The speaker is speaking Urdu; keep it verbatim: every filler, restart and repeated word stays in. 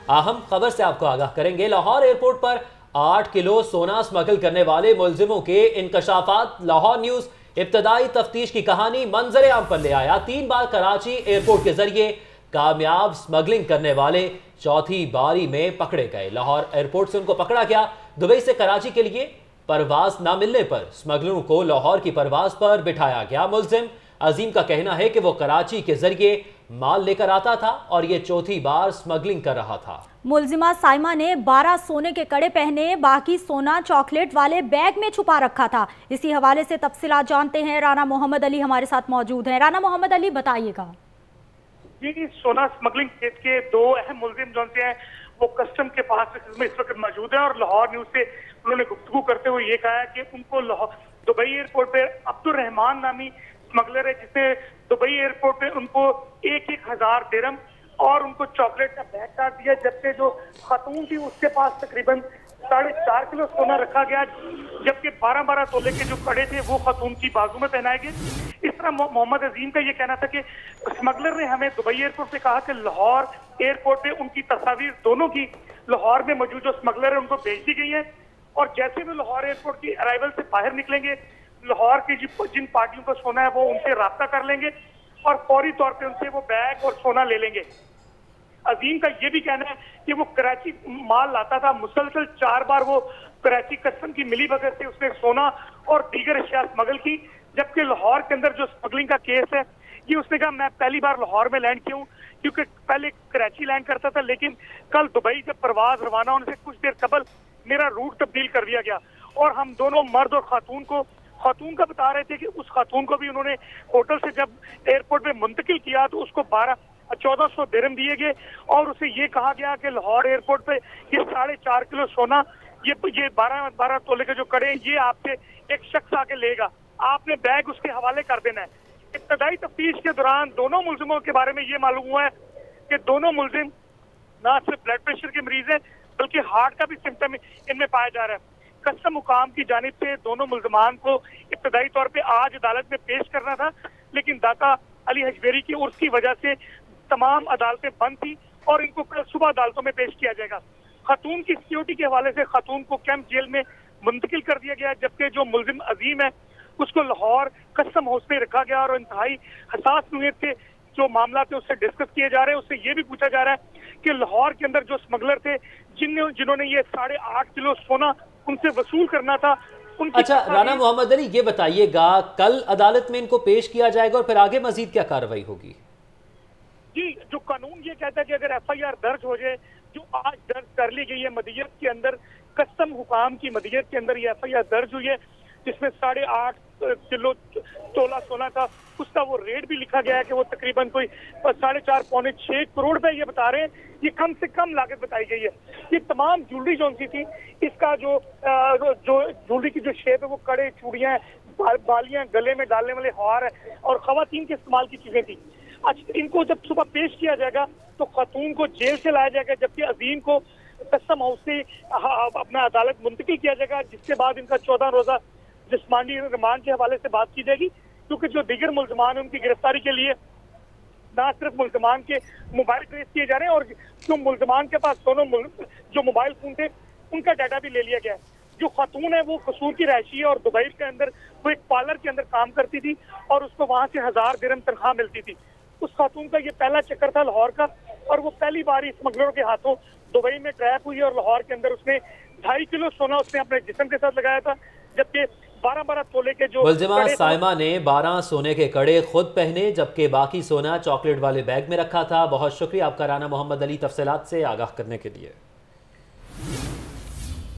اہم خبر سے آپ کو آگاہ کریں گے۔ لاہور ایئرپورٹ پر آٹھ کلو سونا سمگل کرنے والے ملزموں کے انکشافات۔ لاہور نیوز ابتدائی تفتیش کی کہانی منظر عام پر لے آیا۔ تین بار کراچی ایئرپورٹ کے ذریعے کامیاب سمگلنگ کرنے والے چوتھی باری میں پکڑے گئے۔ لاہور ایئرپورٹ سے ان کو پکڑا گیا۔ دبئی سے کراچی کے لیے پرواز نہ ملنے پر سمگلروں کو لاہور کی پرواز پر بٹھایا گیا۔ ملزم عظیم کا کہنا ہے کہ وہ کراچی کے ذریعے مال لے کر آتا تھا اور یہ چوتھی بار سمگلنگ کر رہا تھا۔ ملزمہ سائمہ نے بارہ سونے کے کڑے پہنے، باقی سونا چاکلیٹ والے بیگ میں چھپا رکھا تھا۔ اسی حوالے سے تفصیلات جانتے ہیں، رانا محمد علی ہمارے ساتھ موجود ہیں۔ رانا محمد علی بتائیے گا۔ جی، سونا سمگلنگ کیس کے دو اہم ملزم جو ہیں وہ کسٹم کے پاس اس وقت موجود ہیں اور لاہور نیوز سے انہوں نے گفتگو کرتے ہوئے یہ کہا کہ ان کو دبئی ایئرپورٹ پہ عبد الرحمان نامی سمگلر ہے جس نے دبئی ایئرپورٹ پہ ان کو ایک ایک ہزار درہم اور ان کو چاکلیٹ کا بیگ کاٹ دیا، جبکہ جو خاتون تھی اس کے پاس تقریباً ساڑھے چار کلو سونا رکھا گیا، جبکہ بارہ بارہ تولے کے جو کڑے تھے وہ خاتون کی بازو میں پہنائے گئے۔ اس طرح محمد عظیم کا یہ کہنا تھا کہ سمگلر نے ہمیں دبئی ایئرپورٹ سے کہا کہ لاہور ایئرپورٹ پہ ان کی تصاویر دونوں کی لاہور میں موجود جو سمگلر ہے ان کو بھیج دی گئی ہیں، اور جیسے وہ لاہور ایئرپورٹ کی ارائیول سے باہر نکلیں گے لاہور کی جن پارٹیوں کو سونا ہے وہ ان سے رابطہ کر لیں گے اور فوری طور پہ ان سے وہ بیگ اور سونا لے لیں گے۔ عظیم کا یہ بھی کہنا ہے کہ وہ کراچی مال لاتا تھا، مسلسل چار بار وہ کراچی کسٹم کی ملی بھگت سے اس نے سونا اور دیگر اشیاء سمگل کی، جبکہ لاہور کے اندر جو سمگلنگ کا کیس ہے یہ اس نے کہا میں پہلی بار لاہور میں لینڈ کیا ہوں کیونکہ پہلے کراچی لینڈ کرتا تھا، لیکن کل دبئی جب پرواز روانہ ہونے سے کچھ دیر قبل میرا روٹ تبدیل کر دیا گیا اور ہم دونوں مرد اور خاتون کو خاتون کا بتا رہے تھے کہ اس خاتون کو بھی انہوں نے ہوٹل سے جب ایئرپورٹ پہ منتقل کیا تو اس کو بارہ چودہ سو درہم دیے گئے اور اسے یہ کہا گیا کہ لاہور ایئرپورٹ پہ یہ ساڑھے چار کلو سونا یہ یہ بارہ بارہ تولے کے جو کڑے ہیں یہ آپ سے ایک شخص آ کے لے گا، آپ نے بیگ اس کے حوالے کر دینا ہے۔ ابتدائی تفتیش کے دوران دونوں ملزموں کے بارے میں یہ معلوم ہوا ہے کہ دونوں ملزم نہ صرف بلڈ پریشر کے مریض ہیں بلکہ ہارٹ کا بھی سمٹم ان میں پایا جا رہا ہے۔ کسٹم حکام کی جانب سے دونوں ملزمان کو ابتدائی طور پہ آج عدالت میں پیش کرنا تھا، لیکن داتا علی حجویری کی عرس کی وجہ سے تمام عدالتیں بند تھی اور ان کو کل صبح عدالتوں میں پیش کیا جائے گا۔ خاتون کی سیکیورٹی کے حوالے سے خاتون کو کیمپ جیل میں منتقل کر دیا گیا، جبکہ جو ملزم عظیم ہے اس کو لاہور کسٹم ہاؤس میں رکھا گیا اور انتہائی حساس نوعیت کے جو معاملات ہیں اس سے ڈسکس کیے جا رہے ہیں۔ اس سے یہ بھی پوچھا جا رہا ہے کہ لاہور کے اندر جو سمگلر تھے جن جنہوں نے یہ ساڑھے آٹھ کلو سونا ان سے وصول کرنا تھا ان کی اچھا رانا محمد علی یہ بتائیے گا کل عدالت میں ان کو پیش کیا جائے گا اور پھر آگے مزید کیا کارروائی ہوگی؟ جی، جو قانون یہ کہتا ہے کہ اگر ایف آئی آر درج ہو جائے جو آج درج کر لی گئی ہے مدیت کے اندر، کسٹم حکام کی مدیت کے اندر یہ ایف آئی آر درج ہوئی ہے جس میں ساڑھے آٹھ کلو تولہ سونا تھا، اس کا وہ ریٹ بھی لکھا گیا ہے کہ وہ تقریباً کوئی ساڑھے چار پونے چھ کروڑ روپے یہ بتا رہے ہیں، یہ کم سے کم لاگت بتائی گئی ہے۔ یہ تمام جولری جو سی تھی اس کا جو جو جولری کی جو شیپ ہے وہ کڑے چوڑیاں بالیاں گلے میں ڈالنے والے ہار ہے اور خواتین کے استعمال کی چیزیں تھی۔ ان کو جب صبح پیش کیا جائے گا تو خاتون کو جیل سے لایا جائے گا، جبکہ عظیم کو کسٹم ہاؤس سے اپنا عدالت منتقل کیا جائے گا، جس کے بعد ان کا چودہ روزہ جسمانی ریمانڈ کے حوالے سے بات کی جائے گی، کیونکہ جو دیگر ملزمان ہیں ان کی گرفتاری کے لیے نہ صرف ملزمان کے موبائل ٹریس کیے جا رہے ہیں اور جو ملزمان کے پاس دونوں جو موبائل فون تھے ان کا ڈیٹا بھی لے لیا گیا ہے۔ جو خاتون ہے وہ قصور کی رہائشی ہے اور دبئی کے اندر وہ ایک پارلر کے اندر کام کرتی تھی اور اس کو وہاں سے ہزار درہم تنخواہ ملتی تھی۔ اس خاتون کا یہ پہلا چکر تھا لاہور کا اور وہ پہلی بار اسمگلروں کے ہاتھوں دبئی میں ٹریپ ہوئی اور لاہور کے اندر اس نے ڈھائی کلو سونا اس نے اپنے جسم کے ساتھ لگایا تھا، جبکہ بارہ بارہ تولے کے جو ملزمہ سائمہ نے بارہ سونے کے کڑے خود پہنے جبکہ باقی سونا چاکلیٹ والے بیگ میں رکھا تھا۔ بہت شکریہ آپ کا رانا محمد علی تفصیلات سے آگاہ کرنے کے لیے۔